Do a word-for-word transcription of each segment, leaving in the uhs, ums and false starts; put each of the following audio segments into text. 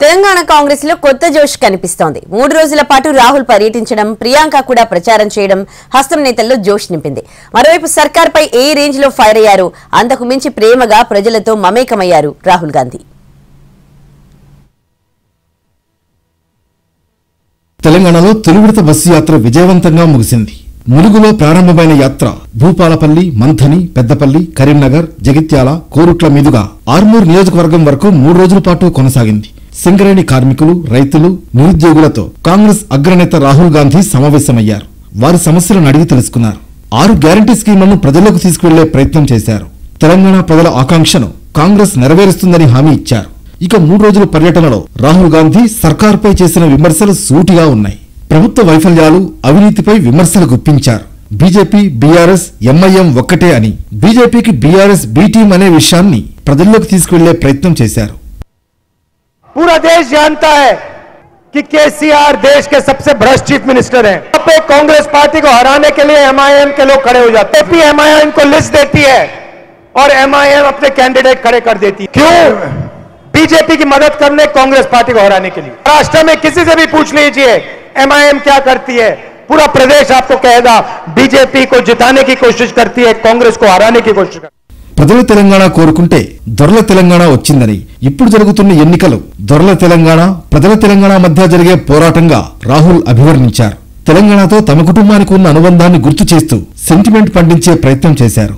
తెలంగాణ కాంగ్రెస్ లో కొత్త జోష్ కనిపిస్తోంది. మూడు రోజుల పాటు రాహుల్ పర్యటించడం, ప్రియాంక కూడా ప్రచారం చేయడం హస్తం నేతల్లో జోష్ నింపింది. మరోవైపు సర్కార్ పై ఏ రేంజ్ లో ఫైర్ అయ్యారు, అంతకు మించి ప్రేమగా ప్రజలతో మమేకమయ్యారు రాహుల్ గాంధీ. తెలంగాణలో తొలి విడత బస్సు యాత్ర విజయవంతంగా ముగిసింది. ములుగులో ప్రారంభమైన యాత్ర భూపాలపల్లి, మంథని, పెద్దపల్లి, కరీంనగర్, జగిత్యాల, కోరుట్ల మీదుగా ఆర్మూర్ నియోజకవర్గం వరకు మూడు రోజుల పాటు కొనసాగింది. సింగరేణి కార్మికులు, రైతులు, నిరుద్యోగులతో కాంగ్రెస్ అగ్రనేత రాహుల్ గాంధీ సమావేశమయ్యారు. వారి సమస్యలను అడిగి తెలుసుకున్నారు. ఆరు గ్యారంటీ స్కీమ్లను ప్రజల్లోకి తీసుకువెళ్లే ప్రయత్నం చేశారు. తెలంగాణ ప్రజల ఆకాంక్షను కాంగ్రెస్ నెరవేరుస్తుందని హామీ ఇచ్చారు. ఇక మూడు రోజుల పర్యటనలో రాహుల్ గాంధీ సర్కార్పై చేసిన విమర్శలు సూటిగా ఉన్నాయి. ప్రభుత్వ వైఫల్యాలు, అవినీతిపై విమర్శలు గుప్పించారు. బీజేపీ, బీఆర్ఎస్, ఎంఐఎం ఒక్కటే అని, బీజేపీకి బీఆర్ఎస్ బీ టీం అనే విషయాన్ని ప్రజల్లోకి తీసుకువెళ్లే ప్రయత్నం చేశారు. पूरा देश जानता है कि केसीआर देश के सबसे भ्रष्ट चीफ मिनिस्टर हैं। यहाँ पे कांग्रेस पार्टी को हराने के लिए एमआईएम के लोग खड़े हो जाते हैं। एमआईएम को लिस्ट देती है और एमआईएम अपने कैंडिडेट खड़े कर देती है। क्यों? बीजेपी की मदद करने, कांग्रेस पार्टी को हराने के लिए। राष्ट्र में किसी से भी पूछ लीजिए एमआईएम क्या करती है, पूरा प्रदेश आपको कहेगा बीजेपी को जिताने की कोशिश करती है, कांग्रेस को हराने की कोशिश करती है। ప్రజల తెలంగాణ కోరుకుంటే దొరల తెలంగాణ వచ్చిందని, ఇప్పుడు జరుగుతున్న ఎన్నికలు దొరల తెలంగాణ, ప్రజల తెలంగాణ మధ్య జరిగే పోరాటంగా రాహుల్ అభివర్ణించారు. తెలంగాణతో తమ కుటుంబానికి ఉన్న అనుబంధాన్ని గుర్తు చేస్తూ సెంటిమెంట్ పండించే ప్రయత్నం చేశారు.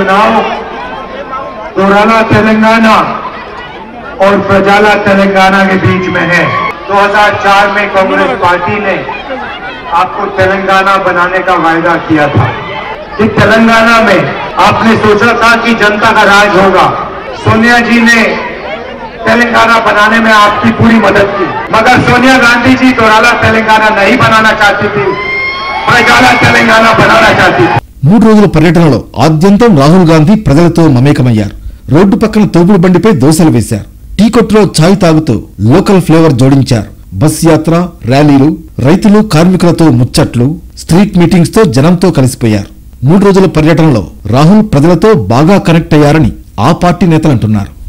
तेलंगाना और प्रजाला तेलंगाना के बीच में है। दो हज़ार चार में कांग्रेस पार्टी ने आपको तेलंगाना बनाने का वायदा किया था कि तेलंगाना में आपने सोचा था कि जनता का राज होगा। सोनिया जी ने तेलंगाना बनाने में आपकी पूरी मदद की, मगर सोनिया गांधी जी दोराला तेलंगाना नहीं बनाना चाहती थी, प्रजाला तेलंगाना बनाना चाहती थी। మూడు రోజుల పర్యటనలో ఆద్యంతం రాహుల్ గాంధీ ప్రజలతో మమేకమయ్యారు. రోడ్డు పక్కన తోపుడు బండిపై దోశలు వేశారు. టీ కొట్టులో ఛాయ్ తాగుతూ లోకల్ ఫ్లేవర్ జోడించారు. బస్ యాత్ర, ర్యాలీలు, రైతులు, కార్మికులతో ముచ్చట్లు, స్ట్రీట్ మీటింగ్స్ తో జనంతో కలిసిపోయారు. మూడు రోజుల పర్యటనలో రాహుల్ ప్రజలతో బాగా కనెక్ట్ అయ్యారని ఆ పార్టీ నేతలు అంటున్నారు.